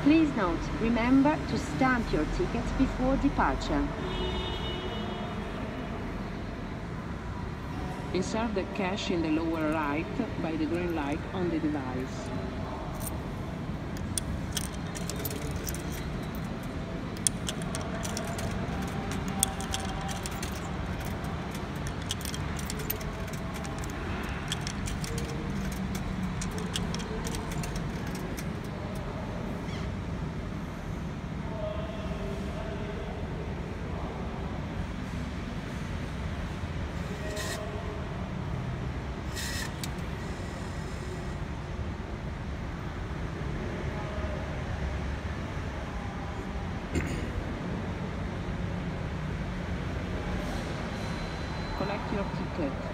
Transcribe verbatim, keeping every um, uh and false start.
Please note, remember to stamp your tickets before departure. Insert the cash in the lower right by the green light on the device. Collect your ticket.